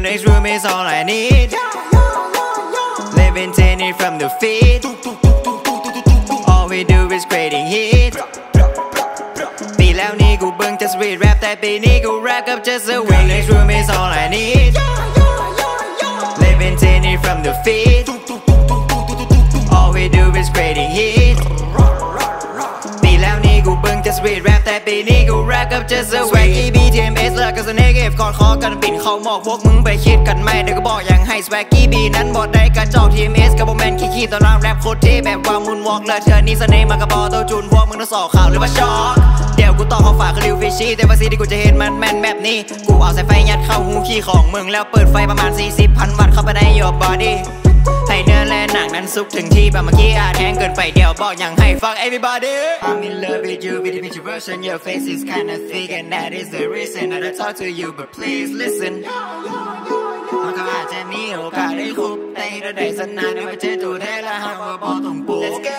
next room is all I need. Living tinny from the feet. All we do is creating heat. ปีแล้วนี่กูเบิ่งจะสวีทแรปแต่ปีนี้กูแรปกับจะสวีท Next room is all I need. Living tinny from the feet. All we do is creating heat. ปีแล้วนี่กูเบิ่งจะสวีทแรปแต่ปีนี้กูแรปกับจะสวีท SWAGGYB TMS แล้วก็ Snake.F กอดคอกันปิ่นเข้าหมอกพวกมึงไปคิดกันไม่เดี๋ยวก็บอกอย่างให้ SWAGGYB นั้นบอดได้กระจอก TMS กับโบแมนขี้ตอนรับแรปโคตรเท่แบบว่ามุนวอล์กเลยเธอนี่เสน่ห์มากระบอกตัวจูนพวกมึงต้องสอบข่าวหรือว่าช็อกเดี๋ยวกูต่อเขาฝากคือริวฟิชชี่แต่ว่าซีที่กูจะเห็นมันแมนแบบนี้กูเอาสายไฟยัดเข้าหูขี้ของมึงแล้วเปิดไฟประมาณ 40,000 วัตต์เข้าไปใน your body ให้เนื้อและหนังนั้นซุกถึงที่แบบเมื่อกี้อาจแห้งเกินไปเดี๋ยวบอกอย่างให้ fuck everybody I'm in love with you with the picture version your face is kinda thick and that is the reason that I talk to you but please listen มันก็อาจจะมีโอกาสได้คบแต่ถ้าได้สักนานได้มาเจอตัวแท้และหากว่าบอกตรงปุ๊บ Let's go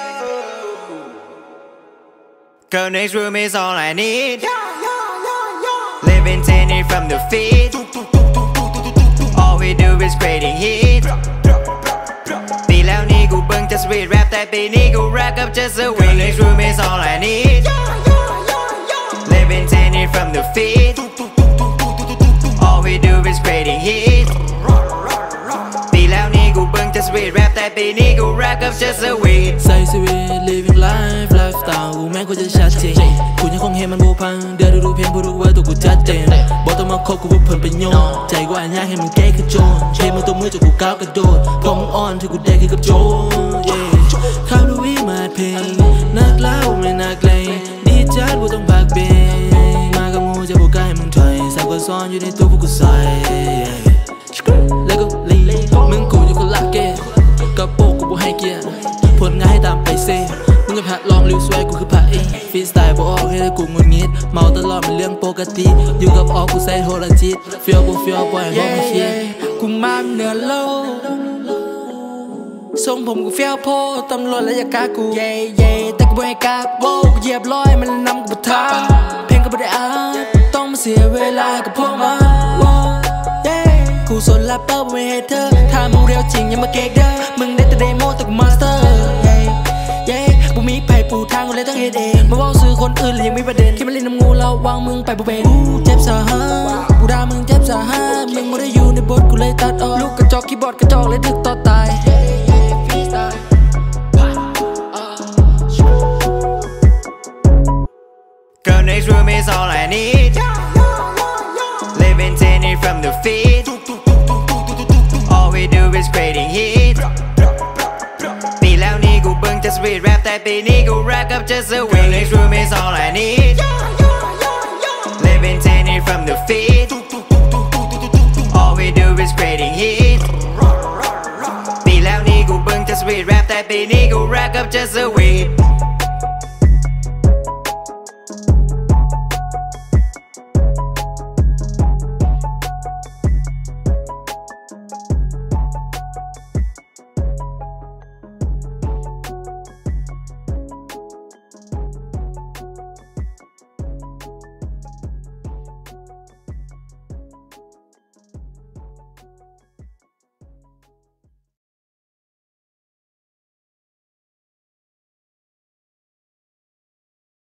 Girl next room is all I need Living tinny from the feet All we do is creating heat ปีแล้วนี่กูเบิ่งจะสวีทแรปแต่ปีนี้กูแรปกับจะสวีท Next room is all I need Living tinny from the feet All we do is creating heat ปีแล้วนี่กูเบิ่งจะสวีทแรปแต่ปีนี้กูแรปกับจะสวีทใส่สวีท living life lifestyle กูแม่งกูจะชัดเจนกูยังคงเห็นมันโบพังเดี๋ยวดูเพียงผู้รู้ว่าตัวกูชัดเจนบอกต้องมาคบกูเพื่อผลประโยชน์ใจกูอ่านยากให้มึงแก้คือโจรเทมึงตัวมือจนกูก้าวกระโดดพอมึงอ่อนที่กูได้คือกับโจรข้ามดูวิมาเพลงนักเล่าไม่นักเลงดีจัดกูต้องพักเบงมากับงูจะบอกกายมึงถอยสาวก็ซ่อนอยู่ในตัวพวกกูใส่แล้วก็ลีมึงกูอยู่คนละเกตกับโปกูบ่ให้เกียรติผลงานให้ตามไปเซ่มึงกับแพทลองริวสวยกูคือพระเองฟรีสไตล์บ่ออกให้กูงุนงิดเมาตลอดเป็นเรื่องปกติอยู่กับออกกูใส่โทรจิตเฟี้ยวบ่เฟี้ยวปล่อยให้พวกมึงเครียดกูมาเหนือโลกทรงผมกูเฟี้ยวโพตำรวจและอยากกากูแต่กูบ่ให้กาโบกูเหยียบร้อยมันนำกูบ่ทาเพลงก็บ่ได้อ่านต้องมาเสียเวลากับพวกมันกูสนแรปเปอร์ไม่ให้เธอถ้ามึงเรียวจริงอย่ามาเก๊กเด้อมึงได้แต่เดโมแต่กูมาสเตอร์กูมีไผ่ปูทางกูเลยต้องเฮ็ดเองมาว่าซื้อคนอื่นเลยยังมีประเด็นที่มันเล่นน้ำงูเราวางมึงไปบ่เป็นเจ็บสาหัสกูด่ามึงเจ็บสาหัสมึงไม่ได้อยู่ในบทกูเลยตัดออกลูกกระจอกคีย์บอร์ดกระจอกเลยดึกต่อตาย Girl next room is all I need Living tinny from the feet All we do is creating heat ปีแล้วนี่กูเบิ่งจะสวีทแรปแต่ปีนี้กูแรปกับจะสวีท Next room is all I need Living tinny from the feet All we do is creating heat ปีแล้วนี่กูเบิ่งจะสวีทแรปแต่ปีนี้กูแรปกับจะสวีท